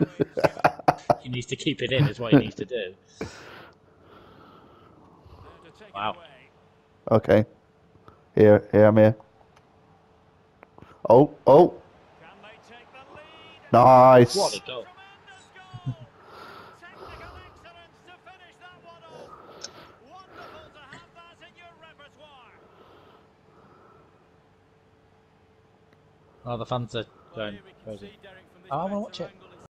He needs to keep it in, is what he needs to do. Wow. Okay. Here, I'm here. Oh, oh. Nice. What a goal. Oh, the fans are going crazy. Oh, I want to watch it.